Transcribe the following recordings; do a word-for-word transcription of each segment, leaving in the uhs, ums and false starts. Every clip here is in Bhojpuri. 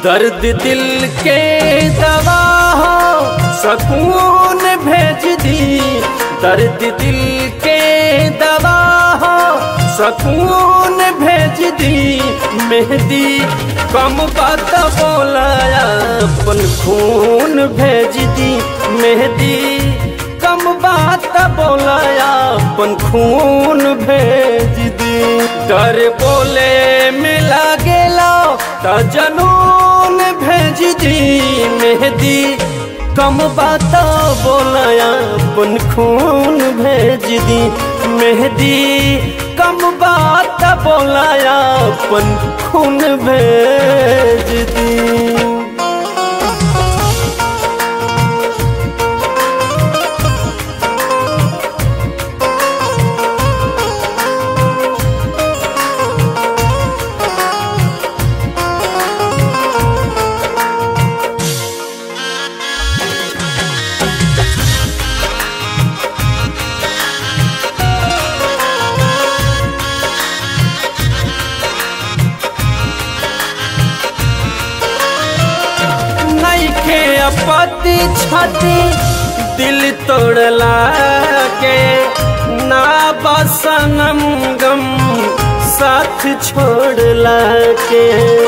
दर्द दिल के दवा हो सकून भेज दी, दर्द दिल के दवा हो सकून भेज दी। मेहंदी कम बात बोलाया अपन खून भेज दी, मेहंदी कम बात बोलाया अपन खून भेज दी। डर बोले मिला गेला त जनून भेज दी, मेहंदी कम बात बोलाया अपन खून भेज दी। मेहंदी कम बात बोलाया अपन खून भेज दी। पति छाती दिल तोड़ला के ना बसनम गम साथ छोड़ला के।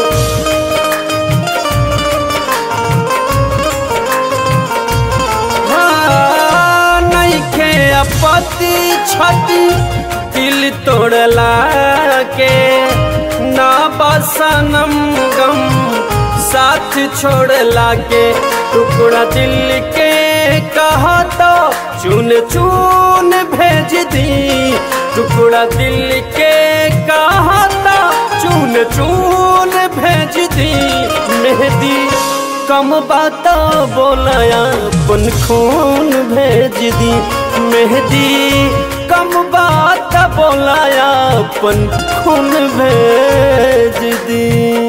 हाँ नहीं के पति छाती दिल तोड़ला के ना बसनम गम साथ छोड़ला के। टुकड़ा दिल के कहा तो चुन चुन भेज दी, टुकड़ा दिल के कहा तो चुन चुन भेज दी। मेहंदी कम बात बोलाया अपन खून भेज दी, मेहंदी कम बात बोलाया अपन खून भेज दी।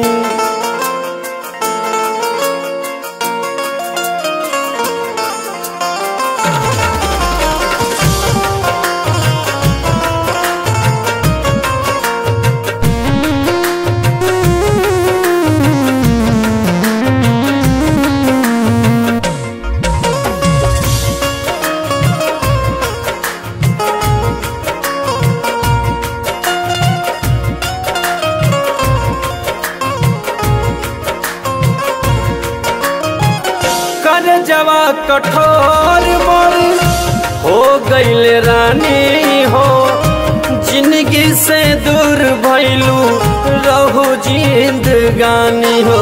जवा कठोर मोर हो गईल रानी हो, जिंदगी से दूर भइलू रहू जिंदगानी हो।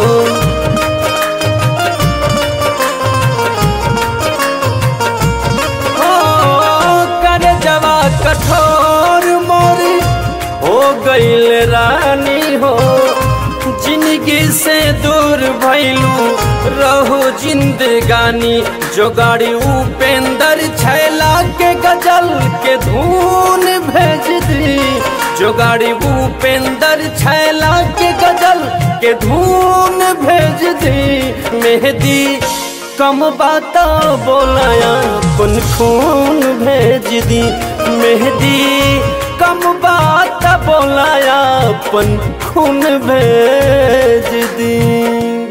हो कर जवा कठोर मोर हो गईल रानी हो, जिंदगी से दूर भइलू रहू जिंदगानी। जो गाड़ी उपेंद्र छैला के गजल के धून भेज दी, जो गाड़ी उपेंद्र छैला के गजल के धून भेज दी। मेहंदी कम बात बोलाया अपन खून भेज दी, मेहंदी कम बात बोलाया अपन खून भेज दी।